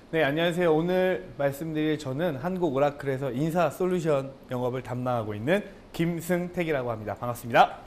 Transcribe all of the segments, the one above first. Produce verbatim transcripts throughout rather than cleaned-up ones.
네, 안녕하세요. 오늘 말씀드릴 저는 한국 오라클에서 인사 솔루션 영업을 담당하고 있는 김승택이라고 합니다. 반갑습니다.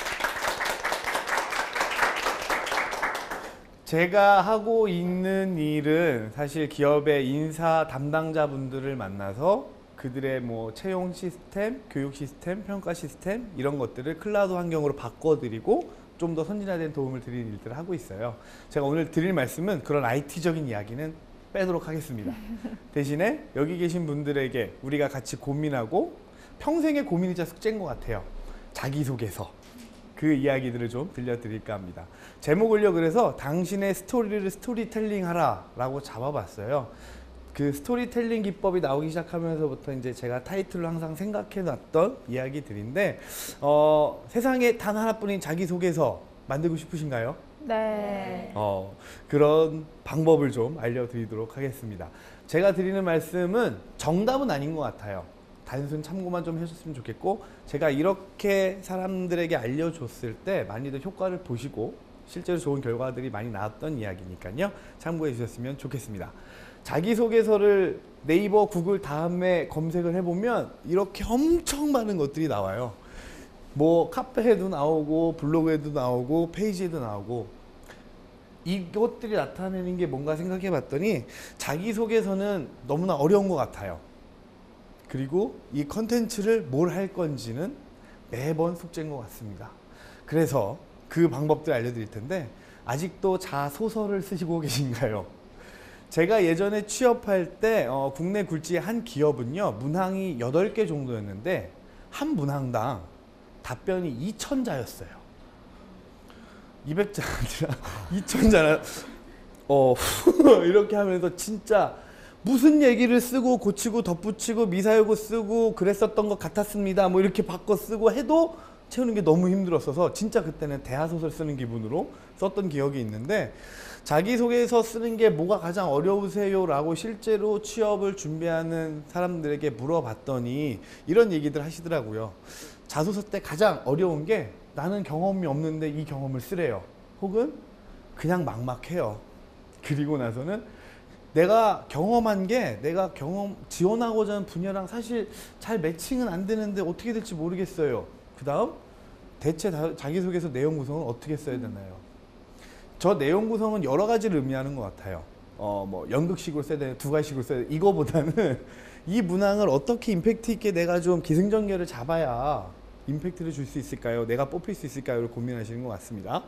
제가 하고 있는 일은 사실 기업의 인사 담당자분들을 만나서 그들의 뭐 채용 시스템, 교육 시스템, 평가 시스템 이런 것들을 클라우드 환경으로 바꿔드리고 좀 더 선진화된 도움을 드리는 일들을 하고 있어요. 제가 오늘 드릴 말씀은 그런 아이티적인 이야기는 빼도록 하겠습니다. 대신에 여기 계신 분들에게 우리가 같이 고민하고 평생의 고민이자 숙제인 것 같아요. 자기소개서. 그 이야기들을 좀 들려드릴까 합니다. 제목을요, 그래서 당신의 스토리를 스토리텔링 하라 라고 잡아봤어요. 그 스토리텔링 기법이 나오기 시작하면서부터 이제 제가 타이틀로 항상 생각해 놨던 이야기들인데, 어, 세상에 단 하나뿐인 자기소개서 만들고 싶으신가요? 네. 어, 그런 방법을 좀 알려드리도록 하겠습니다. 제가 드리는 말씀은 정답은 아닌 것 같아요. 단순 참고만 좀 해줬으면 좋겠고, 제가 이렇게 사람들에게 알려줬을 때 많이들 효과를 보시고 실제로 좋은 결과들이 많이 나왔던 이야기니까요. 참고해 주셨으면 좋겠습니다. 자기소개서를 네이버, 구글 다음에 검색을 해보면 이렇게 엄청 많은 것들이 나와요. 뭐 카페에도 나오고 블로그에도 나오고 페이지에도 나오고, 이것들이 나타내는 게 뭔가 생각해 봤더니 자기소개서는 너무나 어려운 것 같아요. 그리고 이 컨텐츠를 뭘 할 건지는 매번 숙제인 것 같습니다. 그래서 그 방법들 알려드릴 텐데, 아직도 자소서를 쓰시고 계신가요? 제가 예전에 취업할 때 어, 국내 굴지의 한 기업은요, 문항이 여덟 개 정도였는데 한 문항당 답변이 이천 자였어요. 이백 자가 아니라 이천 자나 어, 이렇게 하면서 진짜 무슨 얘기를 쓰고 고치고 덧붙이고 미사여구 쓰고 그랬었던 것 같았습니다. 뭐 이렇게 바꿔 쓰고 해도 채우는 게 너무 힘들었어서 진짜 그때는 대하소설 쓰는 기분으로 썼던 기억이 있는데, 자기소개서 쓰는 게 뭐가 가장 어려우세요? 라고 실제로 취업을 준비하는 사람들에게 물어봤더니 이런 얘기들 하시더라고요. 자소서 때 가장 어려운 게 나는 경험이 없는데 이 경험을 쓰래요. 혹은 그냥 막막해요. 그리고 나서는 내가 경험한 게 내가 경험 지원하고자 하는 분야랑 사실 잘 매칭은 안 되는데 어떻게 될지 모르겠어요. 그 다음 대체 자기소개서 내용 구성은 어떻게 써야 되나요? 저 내용 구성은 여러 가지를 의미하는 것 같아요. 어, 뭐 연극식으로 써야 되나 두 가지식으로 써야 되나, 이거보다는 이 문항을 어떻게 임팩트 있게 내가 좀 기승전결을 잡아야 임팩트를 줄 수 있을까요? 내가 뽑힐 수 있을까요?를 고민하시는 것 같습니다.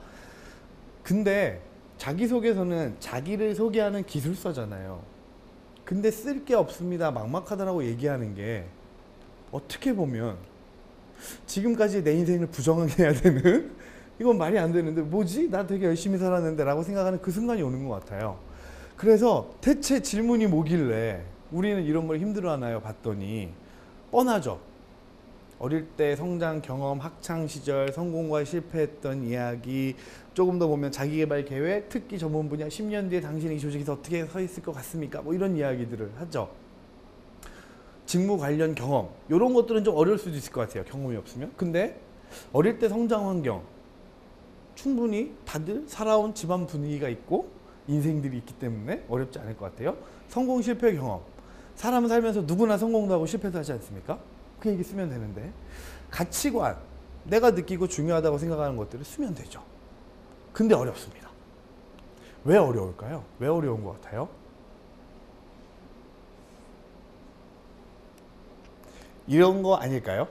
근데 자기소개서는 자기를 소개하는 기술서잖아요. 근데 쓸 게 없습니다, 막막하다라고 얘기하는 게 어떻게 보면 지금까지 내 인생을 부정해야 되는, 이건 말이 안 되는데 뭐지? 나 되게 열심히 살았는데 라고 생각하는 그 순간이 오는 것 같아요. 그래서 대체 질문이 뭐길래 우리는 이런 걸 힘들어하나요? 봤더니 뻔하죠. 어릴 때 성장 경험, 학창시절, 성공과 실패했던 이야기, 조금 더 보면 자기개발 계획, 특기 전문 분야, 십 년 뒤에 당신이 이 조직에서 어떻게 서 있을 것 같습니까? 뭐 이런 이야기들을 하죠. 직무 관련 경험, 이런 것들은 좀 어려울 수도 있을 것 같아요. 경험이 없으면. 근데 어릴 때 성장 환경, 충분히 다들 살아온 집안 분위기가 있고 인생들이 있기 때문에 어렵지 않을 것 같아요. 성공 실패 경험, 사람은 살면서 누구나 성공도 하고 실패도 하지 않습니까? 그 얘기 쓰면 되는데, 가치관, 내가 느끼고 중요하다고 생각하는 것들을 쓰면 되죠. 근데 어렵습니다. 왜 어려울까요? 왜 어려운 것 같아요? 이런 거 아닐까요?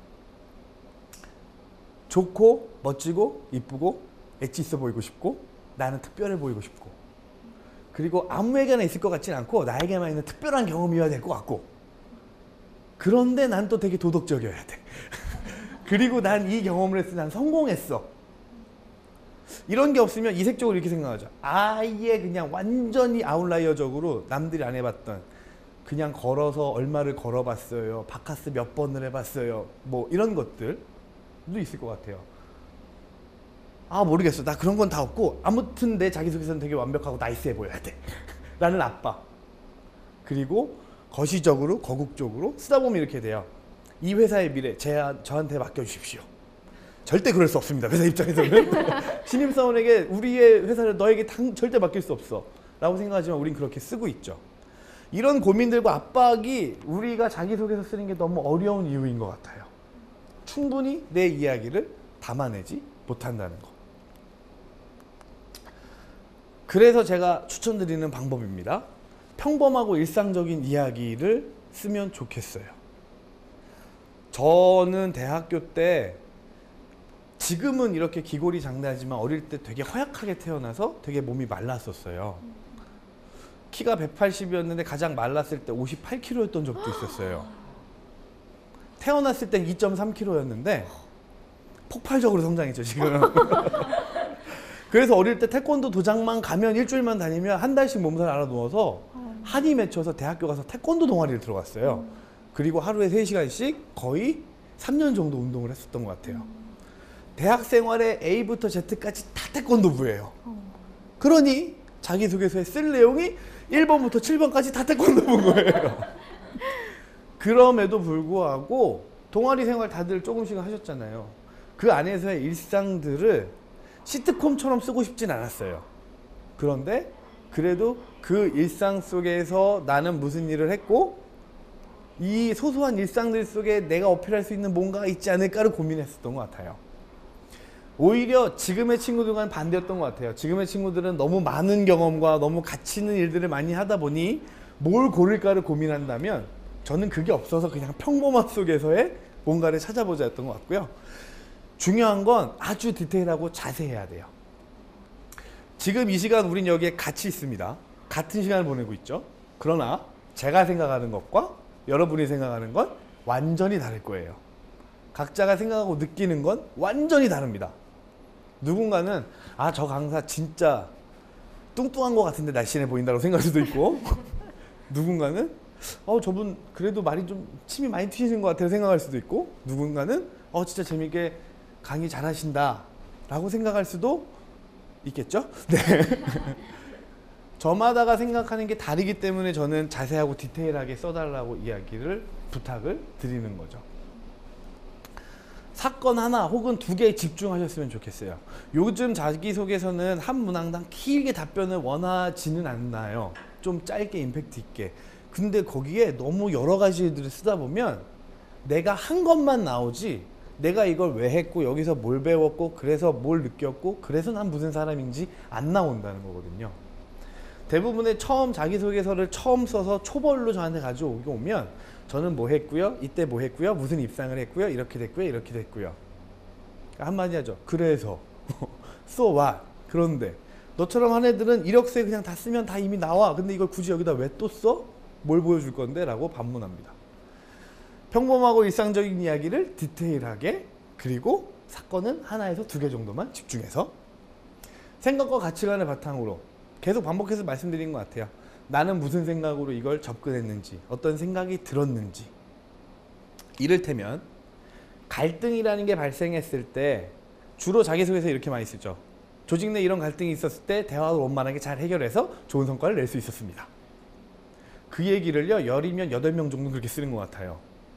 좋고 멋지고 이쁘고 엣지 있어 보이고 싶고 나는 특별해 보이고 싶고, 그리고 아무에게나 있을 것 같진 않고 나에게만 있는 특별한 경험이어야 될 것 같고, 그런데 난 또 되게 도덕적이어야 돼. 그리고 난 이 경험을 했을 때 난 성공했어. 이런 게 없으면 이색적으로 이렇게 생각하죠. 아예 그냥 완전히 아웃라이어적으로 남들이 안 해봤던, 그냥 걸어서 얼마를 걸어봤어요, 바카스 몇 번을 해봤어요, 뭐 이런 것들도 있을 것 같아요. 아 모르겠어, 나 그런 건 다 없고 아무튼 내 자기소개서는 되게 완벽하고 나이스해 보여야 돼 라는 아빠. 그리고 거시적으로 거국적으로 쓰다 보면 이렇게 돼요. 이 회사의 미래 제, 저한테 맡겨주십시오. 절대 그럴 수 없습니다. 회사 입장에서는. 신입사원에게 우리의 회사를 너에게 당, 절대 맡길 수 없어 라고 생각하지만 우린 그렇게 쓰고 있죠. 이런 고민들과 압박이 우리가 자기소개서 쓰는 게 너무 어려운 이유인 것 같아요. 충분히 내 이야기를 담아내지 못한다는 거. 그래서 제가 추천드리는 방법입니다. 평범하고 일상적인 이야기를 쓰면 좋겠어요. 저는 대학교 때 지금은 이렇게 기골이 장대하지만 어릴 때 되게 허약하게 태어나서 되게 몸이 말랐었어요. 키가 백팔십이었는데 가장 말랐을 때 오십팔 킬로그램였던 적도 있었어요. 태어났을 땐 이 점 삼 킬로그램였는데 폭발적으로 성장했죠 지금. 그래서 어릴 때 태권도 도장만 가면 일주일만 다니면 한 달씩 몸살 알아누워서 한이 맺혀서 대학교 가서 태권도 동아리를 들어갔어요. 그리고 하루에 세 시간씩 거의 삼 년 정도 운동을 했었던 것 같아요. 대학 생활에 A부터 Z까지 다 태권도부예요. 그러니 자기소개서에 쓸 내용이 일 번부터 칠 번까지 다 태권도부인 거예요. 그럼에도 불구하고 동아리 생활 다들 조금씩 하셨잖아요. 그 안에서의 일상들을 시트콤처럼 쓰고 싶진 않았어요. 그런데 그래도 그 일상 속에서 나는 무슨 일을 했고 이 소소한 일상들 속에 내가 어필할 수 있는 뭔가가 있지 않을까를 고민했었던 것 같아요. 오히려 지금의 친구들과는 반대였던 것 같아요. 지금의 친구들은 너무 많은 경험과 너무 가치 있는 일들을 많이 하다 보니 뭘 고를까를 고민한다면 저는 그게 없어서 그냥 평범함 속에서의 뭔가를 찾아보자 했던 것 같고요. 중요한 건 아주 디테일하고 자세해야 돼요. 지금 이 시간 우린 여기에 같이 있습니다. 같은 시간을 보내고 있죠. 그러나 제가 생각하는 것과 여러분이 생각하는 건 완전히 다를 거예요. 각자가 생각하고 느끼는 건 완전히 다릅니다. 누군가는 아, 저 강사 진짜 뚱뚱한 것 같은데 날씬해 보인다고 생각할 수도 있고 누군가는 어, 저분 그래도 말이 좀 침이 많이 튀시는 것 같아요 생각할 수도 있고 누군가는 어, 진짜 재밌게 강의 잘하신다 라고 생각할 수도 있겠죠? 네. 저마다가 생각하는 게 다르기 때문에 저는 자세하고 디테일하게 써달라고 이야기를 부탁을 드리는 거죠. 사건 하나 혹은 두 개에 집중하셨으면 좋겠어요. 요즘 자기소개서는 한 문항당 길게 답변을 원하지는 않나요. 좀 짧게 임팩트 있게. 근데 거기에 너무 여러 가지들을 쓰다 보면 내가 한 것만 나오지 내가 이걸 왜 했고 여기서 뭘 배웠고 그래서 뭘 느꼈고 그래서 난 무슨 사람인지 안 나온다는 거거든요. 대부분의 처음 자기소개서를 처음 써서 초벌로 저한테 가져오면 저는 뭐 했고요, 이때 뭐 했고요, 무슨 입상을 했고요, 이렇게 됐고요, 이렇게 됐고요. 한마디 하죠. 그래서 so what? 그런데 너처럼 한 애들은 이력서에 그냥 다 쓰면 다 이미 나와. 근데 이걸 굳이 여기다 왜 또 써? 뭘 보여줄 건데? 라고 반문합니다. 평범하고 일상적인 이야기를 디테일하게, 그리고 사건은 하나에서 두 개 정도만 집중해서 생각과 가치관을 바탕으로 계속 반복해서 말씀드린 것 같아요. 나는 무슨 생각으로 이걸 접근했는지, 어떤 생각이 들었는지. 이를테면 갈등이라는 게 발생했을 때 주로 자기소개서 이렇게 많이 쓰죠. 조직 내 이런 갈등이 있었을 때 대화를 원만하게 잘 해결해서 좋은 성과를 낼 수 있었습니다. 그 얘기를요, 열이면 여덟 명 정도 그렇게 쓰는 것 같아요.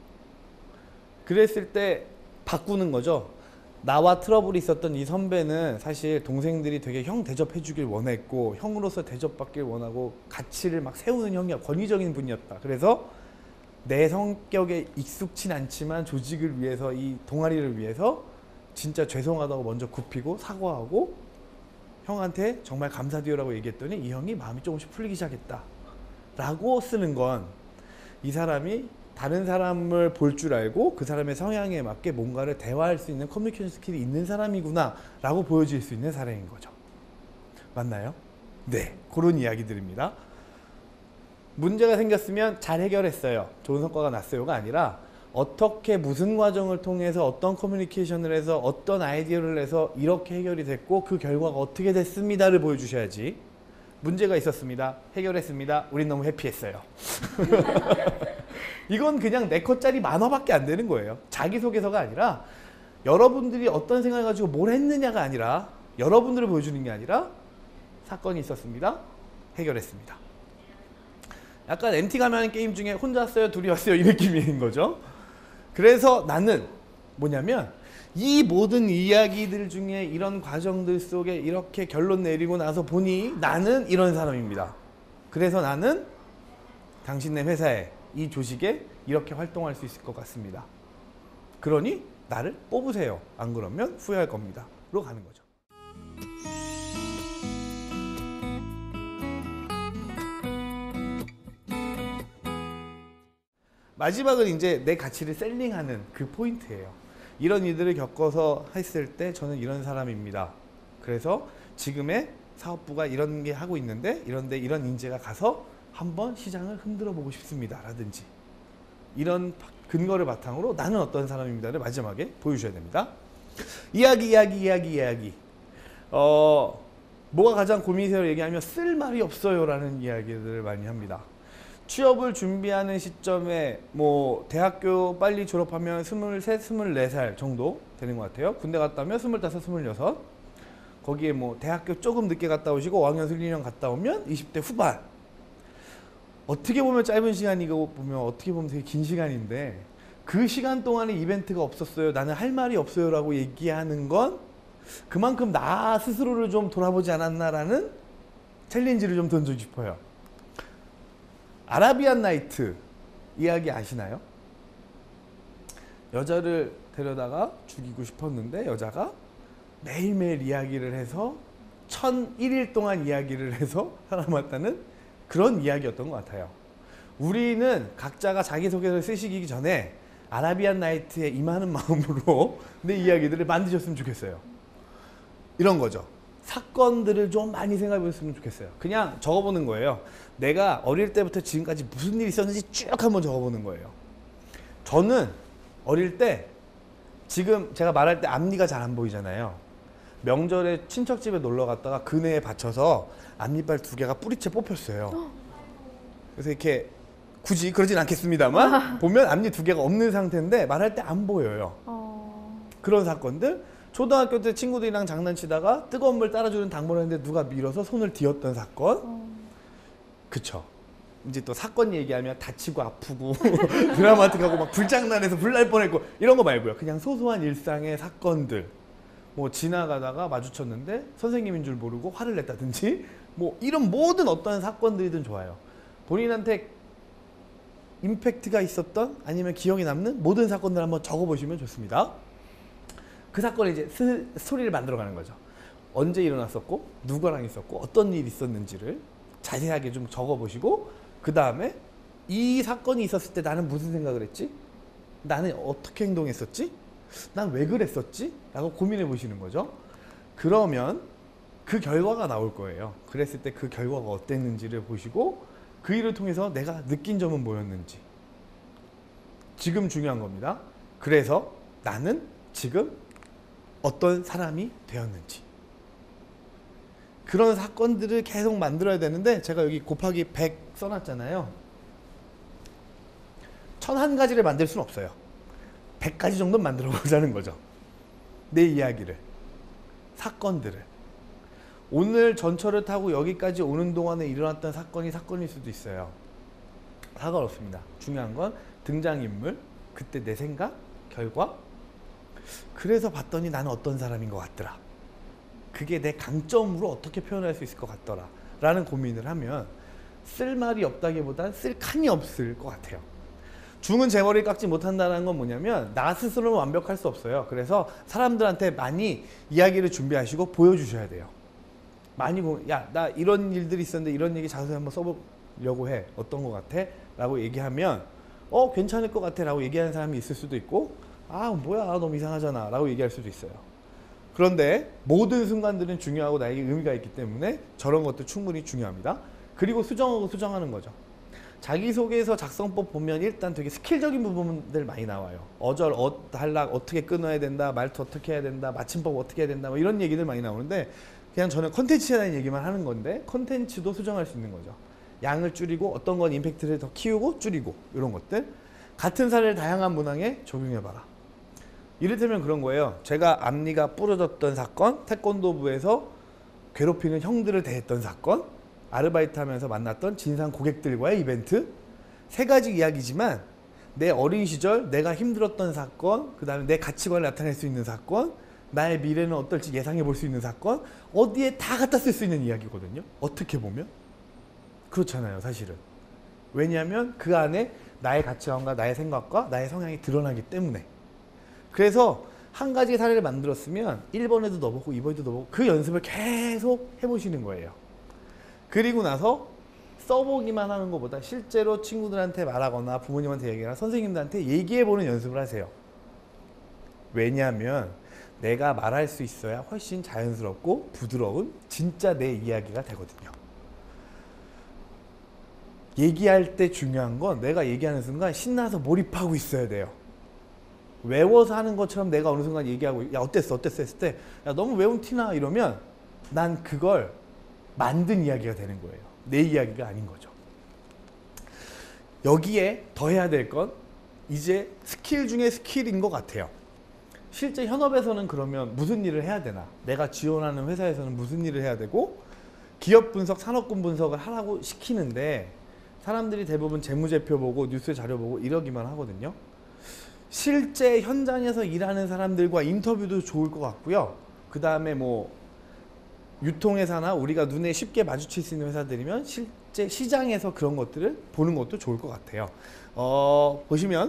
그랬을 때 바꾸는 거죠. 나와 트러블이 있었던 이 선배는 사실 동생들이 되게 형 대접해 주길 원했고 형으로서 대접받길 원하고 가치를 막 세우는 형이야. 권위적인 분이었다. 그래서 내 성격에 익숙진 않지만 조직을 위해서, 이 동아리를 위해서 진짜 죄송하다고 먼저 굽히고 사과하고 형한테 정말 감사드려라고 얘기했더니 이 형이 마음이 조금씩 풀리기 시작했다 라고 쓰는 건 이 사람이 다른 사람을 볼 줄 알고 그 사람의 성향에 맞게 뭔가를 대화할 수 있는 커뮤니케이션 스킬이 있는 사람이구나 라고 보여질 수 있는 사례인 거죠. 맞나요? 네, 그런 이야기들입니다. 문제가 생겼으면 잘 해결했어요, 좋은 성과가 났어요가 아니라 어떻게 무슨 과정을 통해서 어떤 커뮤니케이션을 해서 어떤 아이디어를 내서 이렇게 해결이 됐고 그 결과가 어떻게 됐습니다를 보여주셔야지. 문제가 있었습니다, 해결했습니다, 우린 너무 해피했어요. 이건 그냥 네 컷짜리 만화밖에 안 되는 거예요. 자기소개서가 아니라 여러분들이 어떤 생각을 가지고 뭘 했느냐가 아니라 여러분들을 보여주는 게 아니라 사건이 있었습니다, 해결했습니다. 약간 엠티 가면 하는 게임 중에 혼자 왔어요, 둘이 왔어요 이 느낌인 거죠. 그래서 나는 뭐냐면 이 모든 이야기들 중에 이런 과정들 속에 이렇게 결론 내리고 나서 보니 나는 이런 사람입니다. 그래서 나는 당신네 회사에 이 조직에 이렇게 활동할 수 있을 것 같습니다. 그러니 나를 뽑으세요. 안 그러면 후회할 겁니다. 로 가는 거죠. 마지막은 이제 내 가치를 셀링하는 그 포인트예요. 이런 일들을 겪어서 했을 때 저는 이런 사람입니다. 그래서 지금의 사업부가 이런 게 하고 있는데 이런데 이런 인재가 가서 한번 시장을 흔들어 보고 싶습니다. 라든지 이런 근거를 바탕으로 나는 어떤 사람입니다를 마지막에 보여줘야 됩니다. 이야기 이야기 이야기 이야기 어 뭐가 가장 고민이세요? 얘기하면 쓸 말이 없어요 라는 이야기들을 많이 합니다. 취업을 준비하는 시점에 뭐 대학교 빨리 졸업하면 스물세, 스물네 살 정도 되는 것 같아요. 군대 갔다 오면 스물다섯, 스물여섯. 거기에 뭐 대학교 조금 늦게 갔다 오시고 어학연수 일 년 갔다 오면 이십 대 후반. 어떻게 보면 짧은 시간이고 보면 어떻게 보면 되게 긴 시간인데 그 시간 동안에 이벤트가 없었어요. 나는 할 말이 없어요 라고 얘기하는 건 그만큼 나 스스로를 좀 돌아보지 않았나라는 챌린지를 좀 던지고 싶어요. 아라비안 나이트 이야기 아시나요? 여자를 데려다가 죽이고 싶었는데 여자가 매일매일 이야기를 해서 천일 일 동안 이야기를 해서 살아남았다는 그런 이야기였던 것 같아요. 우리는 각자가 자기소개서를 쓰시기 전에 아라비안 나이트에 임하는 마음으로 내 이야기들을 만드셨으면 좋겠어요. 이런 거죠. 사건들을 좀 많이 생각해 보셨으면 좋겠어요. 그냥 적어보는 거예요. 내가 어릴 때부터 지금까지 무슨 일이 있었는지 쭉 한번 적어보는 거예요. 저는 어릴 때 지금 제가 말할 때 앞니가 잘 안 보이잖아요. 명절에 친척집에 놀러 갔다가 그네에 받쳐서 앞니빨 두 개가 뿌리채 뽑혔어요. 그래서 이렇게 굳이 그러진 않겠습니다만 보면 앞니 두 개가 없는 상태인데 말할 때 안 보여요. 어... 그런 사건들. 초등학교 때 친구들이랑 장난치다가 뜨거운 물 따라주는 당번을 했는데 누가 밀어서 손을 뒤었던 사건. 어... 그쵸. 이제 또 사건 얘기하면 다치고 아프고 드라마틱하고 막 불장난해서 불 날 뻔했고 이런 거 말고요. 그냥 소소한 일상의 사건들. 뭐 지나가다가 마주쳤는데 선생님인 줄 모르고 화를 냈다든지 뭐 이런 모든 어떤 사건들이든 좋아요. 본인한테 임팩트가 있었던 아니면 기억에 남는 모든 사건들 한번 적어보시면 좋습니다. 그 사건을 이제 스, 스토리를 만들어가는 거죠. 언제 일어났었고 누구랑 있었고 어떤 일이 있었는지를 자세하게 좀 적어보시고 그 다음에 이 사건이 있었을 때 나는 무슨 생각을 했지? 나는 어떻게 행동했었지? 난 왜 그랬었지? 라고 고민해 보시는 거죠. 그러면 그 결과가 나올 거예요. 그랬을 때 그 결과가 어땠는지를 보시고 그 일을 통해서 내가 느낀 점은 뭐였는지 지금 중요한 겁니다. 그래서 나는 지금 어떤 사람이 되었는지 그런 사건들을 계속 만들어야 되는데 제가 여기 곱하기 백 써놨잖아요. 천한 가지를 만들 수는 없어요. 백 가지 정도는 만들어 보자는 거죠. 내 이야기를, 사건들을. 오늘 전철을 타고 여기까지 오는 동안에 일어났던 사건이 사건일 수도 있어요. 상관없습니다. 중요한 건 등장인물, 그때 내 생각, 결과. 그래서 봤더니 나는 어떤 사람인 것 같더라. 그게 내 강점으로 어떻게 표현할 수 있을 것 같더라 라는 고민을 하면 쓸 말이 없다기보단 쓸 칸이 없을 것 같아요. 중은 제 머리를 깎지 못한다는 건 뭐냐면 나 스스로는 완벽할 수 없어요. 그래서 사람들한테 많이 이야기를 준비하시고 보여주셔야 돼요. 많이 보면 야, 나 이런 일들이 있었는데 이런 얘기 자세히 한번 써보려고 해. 어떤 것 같아? 라고 얘기하면 어 괜찮을 것 같아 라고 얘기하는 사람이 있을 수도 있고 아 뭐야 너무 이상하잖아 라고 얘기할 수도 있어요. 그런데 모든 순간들은 중요하고 나에게 의미가 있기 때문에 저런 것도 충분히 중요합니다. 그리고 수정하고 수정하는 거죠. 자기소개서 작성법 보면 일단 되게 스킬적인 부분들 많이 나와요. 어절, 어, 단락 어떻게 끊어야 된다, 말투 어떻게 해야 된다, 마침법 어떻게 해야 된다 뭐 이런 얘기들 많이 나오는데 그냥 저는 컨텐츠에 대한 얘기만 하는 건데 컨텐츠도 수정할 수 있는 거죠. 양을 줄이고 어떤 건 임팩트를 더 키우고 줄이고 이런 것들 같은 사례를 다양한 문항에 적용해봐라. 이를테면 그런 거예요. 제가 앞니가 부러졌던 사건, 태권도부에서 괴롭히는 형들을 대했던 사건, 아르바이트 하면서 만났던 진상 고객들과의 이벤트 세 가지 이야기지만 내 어린 시절 내가 힘들었던 사건, 그 다음에 내 가치관을 나타낼 수 있는 사건, 나의 미래는 어떨지 예상해 볼 수 있는 사건 어디에 다 갖다 쓸 수 있는 이야기거든요. 어떻게 보면 그렇잖아요. 사실은 왜냐하면 그 안에 나의 가치관과 나의 생각과 나의 성향이 드러나기 때문에. 그래서 한 가지 사례를 만들었으면 일 번에도 넣어보고 이 번에도 넣어보고 그 연습을 계속 해보시는 거예요. 그리고 나서 써보기만 하는 것보다 실제로 친구들한테 말하거나 부모님한테 얘기하거나 선생님들한테 얘기해보는 연습을 하세요. 왜냐하면 내가 말할 수 있어야 훨씬 자연스럽고 부드러운 진짜 내 이야기가 되거든요. 얘기할 때 중요한 건 내가 얘기하는 순간 신나서 몰입하고 있어야 돼요. 외워서 하는 것처럼 내가 어느 순간 얘기하고 야 어땠어 어땠어 했을 때 야 너무 외운 티나 이러면 난 그걸 만든 이야기가 되는 거예요. 내 이야기가 아닌 거죠. 여기에 더 해야 될 건 이제 스킬 중에 스킬인 것 같아요. 실제 현업에서는 그러면 무슨 일을 해야 되나? 내가 지원하는 회사에서는 무슨 일을 해야 되고 기업 분석, 산업군 분석을 하라고 시키는데 사람들이 대부분 재무제표 보고 뉴스 자료 보고 이러기만 하거든요. 실제 현장에서 일하는 사람들과 인터뷰도 좋을 것 같고요. 그 다음에 뭐 유통회사나 우리가 눈에 쉽게 마주칠 수 있는 회사들이면 실제 시장에서 그런 것들을 보는 것도 좋을 것 같아요. 어, 보시면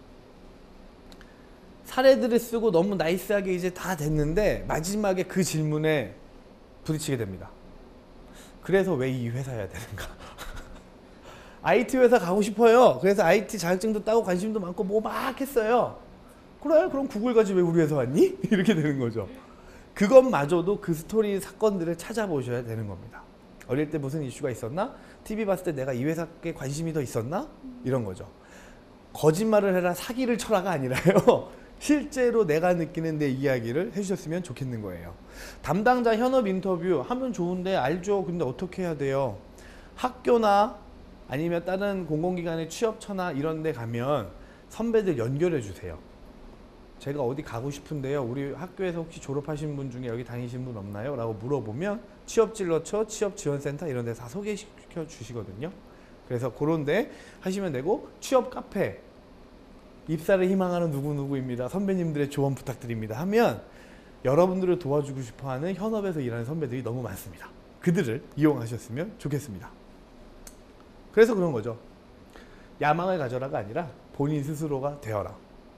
사례들을 쓰고 너무 나이스하게 이제 다 됐는데 마지막에 그 질문에 부딪히게 됩니다. 그래서 왜 이 회사여야 되는가? 아이티 회사 가고 싶어요. 그래서 아이티 자격증도 따고 관심도 많고 뭐 막 했어요. 그래? 그럼 구글 가지 왜 우리 회사 왔니? 이렇게 되는 거죠. 그것마저도 그 스토리 사건들을 찾아보셔야 되는 겁니다. 어릴 때 무슨 이슈가 있었나? 티비 봤을 때 내가 이 회사에 관심이 더 있었나? 이런 거죠. 거짓말을 해라 사기를 쳐라가 아니라요. 실제로 내가 느끼는 내 이야기를 해주셨으면 좋겠는 거예요. 담당자 현업 인터뷰 하면 좋은데 알죠. 근데 어떻게 해야 돼요? 학교나 아니면 다른 공공기관의 취업처나 이런 데 가면 선배들 연결해 주세요. 제가 어디 가고 싶은데요. 우리 학교에서 혹시 졸업하신 분 중에 여기 다니신 분 없나요? 라고 물어보면 취업진로처, 취업지원센터 이런 데 다 소개시켜 주시거든요. 그래서 그런 데 하시면 되고 취업 카페 입사를 희망하는 누구누구입니다. 선배님들의 조언 부탁드립니다. 하면 여러분들을 도와주고 싶어하는 현업에서 일하는 선배들이 너무 많습니다. 그들을 이용하셨으면 좋겠습니다. 그래서 그런 거죠. 야망을 가져라가 아니라 본인 스스로가 되어라.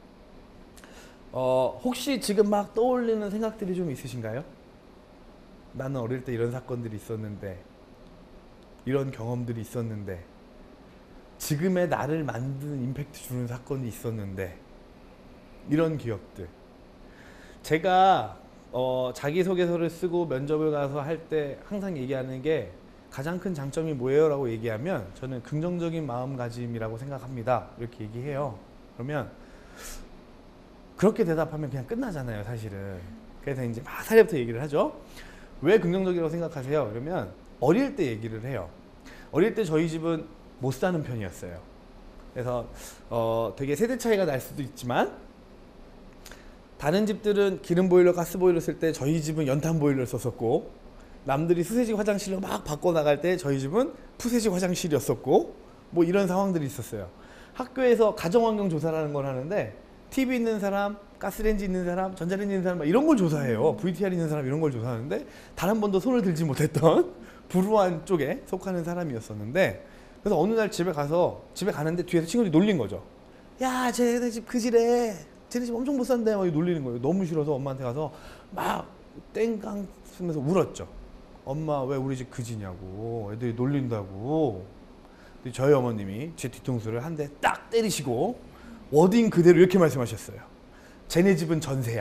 어, 혹시 지금 막 떠올리는 생각들이 좀 있으신가요? 나는 어릴 때 이런 사건들이 있었는데 이런 경험들이 있었는데 지금의 나를 만드는 임팩트 주는 사건이 있었는데 이런 기억들. 제가 어, 자기소개서를 쓰고 면접을 가서 할 때 항상 얘기하는 게 가장 큰 장점이 뭐예요? 라고 얘기하면 저는 긍정적인 마음가짐이라고 생각합니다. 이렇게 얘기해요. 그러면 그렇게 대답하면 그냥 끝나잖아요, 사실은. 그래서 이제 막 사례부터 얘기를 하죠. 왜 긍정적이라고 생각하세요? 그러면 어릴 때 얘기를 해요. 어릴 때 저희 집은 못 사는 편이었어요. 그래서 어, 되게 세대 차이가 날 수도 있지만 다른 집들은 기름 보일러, 가스 보일러 쓸 때 저희 집은 연탄 보일러를 썼었고 남들이 수세식 화장실로 막 바꿔 나갈 때 저희 집은 푸세식 화장실이었었고 뭐 이런 상황들이 있었어요. 학교에서 가정환경 조사라는 걸 하는데 티비 있는 사람, 가스레인지 있는 사람, 전자레인지 있는 사람 이런 걸 조사해요. 브이티알 있는 사람 이런 걸 조사하는데 단 한 번도 손을 들지 못했던 불우한 쪽에 속하는 사람이었었는데 그래서 어느 날 집에 가서 집에 가는데 뒤에서 친구들이 놀린 거죠. 야, 쟤네 집 그지래. 쟤네 집 엄청 못 산대. 막 놀리는 거예요. 너무 싫어서 엄마한테 가서 막 땡깡 쓰면서 울었죠. 엄마 왜 우리 집 그지냐고. 애들이 놀린다고. 근데 저희 어머님이 제 뒤통수를 한 대 딱 때리시고 워딩 그대로 이렇게 말씀하셨어요. 쟤네 집은 전세야.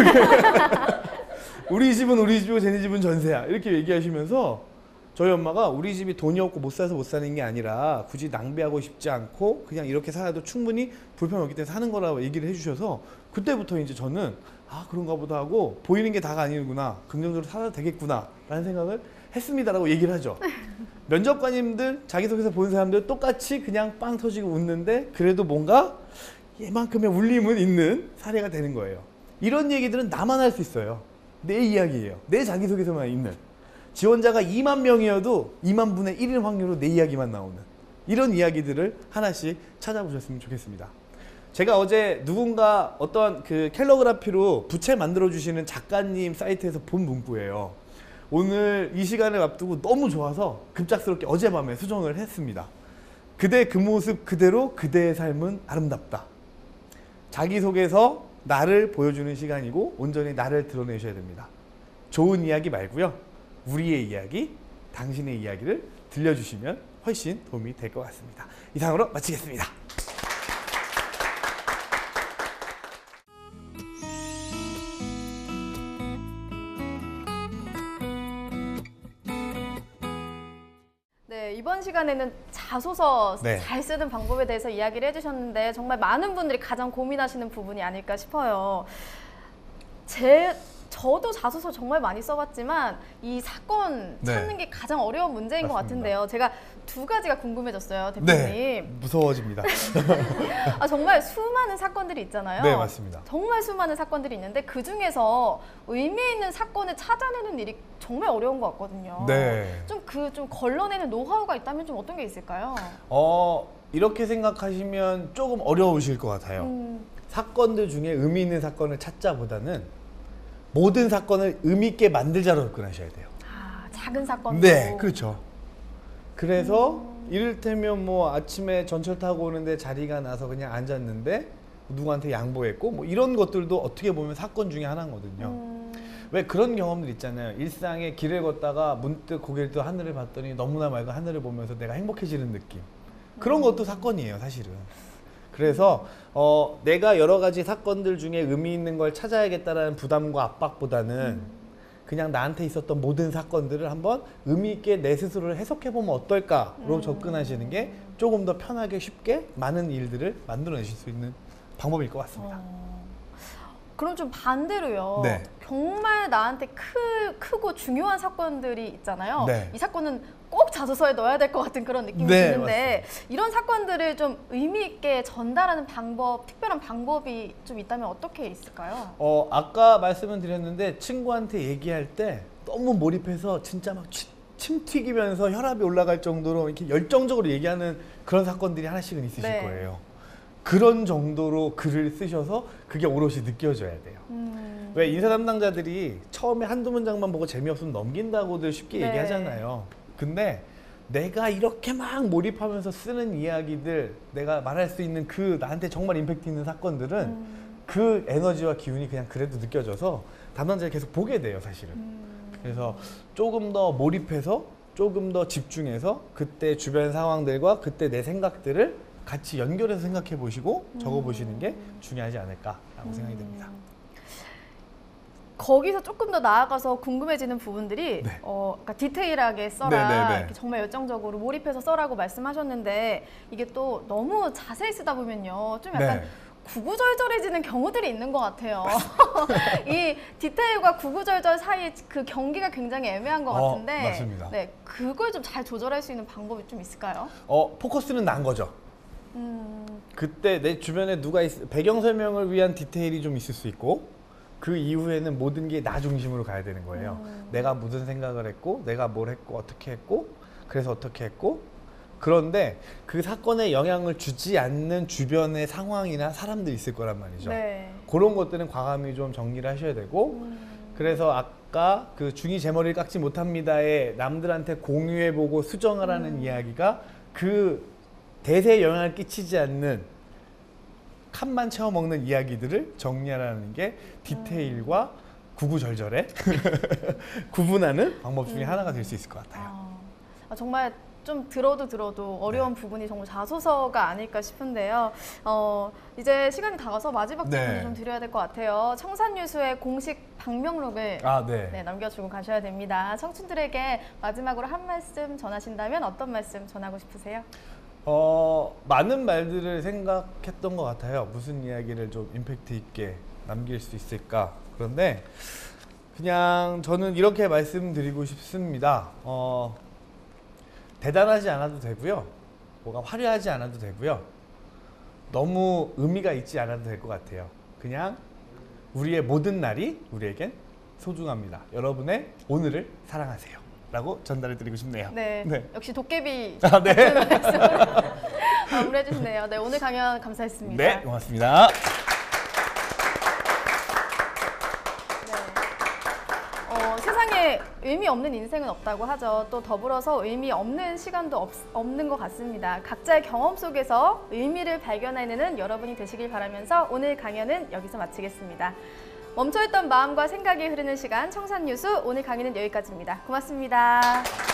우리 집은 우리 집이고 쟤네 집은 전세야. 이렇게 얘기하시면서 저희 엄마가 우리 집이 돈이 없고 못 사서 못 사는 게 아니라 굳이 낭비하고 싶지 않고 그냥 이렇게 살아도 충분히 불편이 없기 때문에 사는 거라고 얘기를 해주셔서 그때부터 이제 저는 아 그런가 보다 하고 보이는 게 다가 아니구나. 긍정적으로 살아도 되겠구나 라는 생각을 했습니다라고 얘기를 하죠. 면접관님들 자기소개서 보는 사람들 똑같이 그냥 빵 터지고 웃는데 그래도 뭔가 얘만큼의 울림은 있는 사례가 되는 거예요. 이런 얘기들은 나만 할 수 있어요. 내 이야기예요. 내 자기소개서만 있는. 지원자가 이만 명이어도 이만 분의 일인 확률로 내 이야기만 나오는 이런 이야기들을 하나씩 찾아보셨으면 좋겠습니다. 제가 어제 누군가 어떤 그 캘러그라피로 부채 만들어주시는 작가님 사이트에서 본 문구예요. 오늘 이 시간을 앞두고 너무 좋아서 급작스럽게 어젯밤에 수정을 했습니다. 그대 그 모습 그대로 그대의 삶은 아름답다. 자기소개서 나를 보여주는 시간이고 온전히 나를 드러내셔야 됩니다. 좋은 이야기 말고요. 우리의 이야기, 당신의 이야기를 들려주시면 훨씬 도움이 될 것 같습니다. 이상으로 마치겠습니다. 네, 이번 시간에는 자소서 네. 잘 쓰는 방법에 대해서 이야기를 해주셨는데 정말 많은 분들이 가장 고민하시는 부분이 아닐까 싶어요. 제 저도 자소서 정말 많이 써봤지만 이 사건 네. 찾는 게 가장 어려운 문제인 맞습니다. 것 같은데요. 제가 두 가지가 궁금해졌어요, 대표님. 네, 무서워집니다. 아, 정말 수많은 사건들이 있잖아요. 네, 맞습니다. 정말 수많은 사건들이 있는데 그 중에서 의미 있는 사건을 찾아내는 일이 정말 어려운 것 같거든요. 네. 좀 그 좀 걸러내는 노하우가 있다면 좀 어떤 게 있을까요? 어, 이렇게 생각하시면 조금 어려우실 것 같아요. 음, 사건들 중에 의미 있는 사건을 찾자보다는 모든 사건을 의미 있게 만들자로 접근하셔야 돼요. 아, 작은 사건도. 네, 그렇죠. 그래서 음. 이를테면 뭐 아침에 전철 타고 오는데 자리가 나서 그냥 앉았는데 누구한테 양보했고 뭐 이런 것들도 어떻게 보면 사건 중에 하나거든요. 음. 왜 그런 경험들 있잖아요. 일상에 길을 걷다가 문득 고개를 또 하늘을 봤더니 너무나 맑은 하늘을 보면서 내가 행복해지는 느낌. 그런 것도 사건이에요, 사실은. 그래서 어, 내가 여러 가지 사건들 중에 의미 있는 걸 찾아야겠다라는 부담과 압박보다는 음. 그냥 나한테 있었던 모든 사건들을 한번 의미 있게 내 스스로를 해석해보면 어떨까로 음. 접근하시는 게 조금 더 편하게 쉽게 많은 일들을 만들어내실 수 있는 방법일 것 같습니다. 어. 그럼 좀 반대로요. 네. 정말 나한테 크, 크고 중요한 사건들이 있잖아요. 네. 이 사건은 꼭 자소서에 넣어야 될 것 같은 그런 느낌이 네, 드는데 이런 사건들을 좀 의미 있게 전달하는 방법, 특별한 방법이 좀 있다면 어떻게 있을까요? 어, 아까 말씀을 드렸는데 친구한테 얘기할 때 너무 몰입해서 진짜 막 침 튀기면서 혈압이 올라갈 정도로 이렇게 열정적으로 얘기하는 그런 사건들이 하나씩은 있으실 네. 거예요. 그런 정도로 글을 쓰셔서 그게 오롯이 느껴져야 돼요. 음. 왜 인사 담당자들이 처음에 한두 문장만 보고 재미없으면 넘긴다고들 쉽게 네. 얘기하잖아요. 근데 내가 이렇게 막 몰입하면서 쓰는 이야기들, 내가 말할 수 있는 그 나한테 정말 임팩트 있는 사건들은 음. 그 에너지와 기운이 그냥 그래도 느껴져서 담당자가 계속 보게 돼요, 사실은. 음. 그래서 조금 더 몰입해서 조금 더 집중해서 그때 주변 상황들과 그때 내 생각들을 같이 연결해서 생각해 보시고 음. 적어 보시는 게 중요하지 않을까라고 음. 생각이 듭니다. 거기서 조금 더 나아가서 궁금해지는 부분들이 네. 어, 그러니까 디테일하게 써라, 네, 네, 네. 이렇게 정말 열정적으로 몰입해서 써라고 말씀하셨는데 이게 또 너무 자세히 쓰다 보면요 좀 약간 네. 구구절절해지는 경우들이 있는 것 같아요. 이 디테일과 구구절절 사이에 그 경계가 굉장히 애매한 것 어, 같은데 맞습니다. 네, 그걸 좀 잘 조절할 수 있는 방법이 좀 있을까요? 어, 포커스는 난 거죠. 음... 그때 내 주변에 누가 있, 배경 설명을 위한 디테일이 좀 있을 수 있고 그 이후에는 모든 게 나 중심으로 가야 되는 거예요. 음. 내가 무슨 생각을 했고 내가 뭘 했고 어떻게 했고 그래서 어떻게 했고 그런데 그 사건에 영향을 주지 않는 주변의 상황이나 사람들이 있을 거란 말이죠. 네. 그런 것들은 과감히 좀 정리를 하셔야 되고 음. 그래서 아까 그 중이 제 머리를 깎지 못합니다에 남들한테 공유해보고 수정하라는 음. 이야기가 그 대세에 영향을 끼치지 않는 칸만 채워 먹는 이야기들을 정리하라는 게 디테일과 음. 구구절절에 구분하는 방법 중에 음. 하나가 될 수 있을 것 같아요. 아, 정말 좀 들어도 들어도 어려운 네. 부분이 정말 자소서가 아닐까 싶은데요. 어, 이제 시간이 다가서 마지막 질문을 네. 좀 드려야 될 것 같아요. 청산유수의 공식 방명록을 아, 네. 네, 남겨주고 가셔야 됩니다. 청춘들에게 마지막으로 한 말씀 전하신다면 어떤 말씀 전하고 싶으세요? 어, 많은 말들을 생각했던 것 같아요. 무슨 이야기를 좀 임팩트 있게 남길 수 있을까. 그런데 그냥 저는 이렇게 말씀드리고 싶습니다. 어, 대단하지 않아도 되고요. 뭐가 화려하지 않아도 되고요. 너무 의미가 있지 않아도 될 것 같아요. 그냥 우리의 모든 날이 우리에겐 소중합니다. 여러분의 오늘을 사랑하세요. 라고 전달해 드리고 싶네요. 네, 네. 역시 도깨비 아, 네. 마무리해 주시네요. 네, 오늘 강연 감사했습니다. 네, 고맙습니다. 네. 어, 세상에 세상에 의미 없는 인생은 없다고 하죠. 또 더불어서 의미 없는 시간도 없, 없는 것 같습니다. 각자의 경험 속에서 의미를 발견해내는 여러분이 되시길 바라면서 오늘 강연은 여기서 마치겠습니다. 멈춰있던 마음과 생각이 흐르는 시간 청산유수, 오늘 강의는 여기까지입니다. 고맙습니다.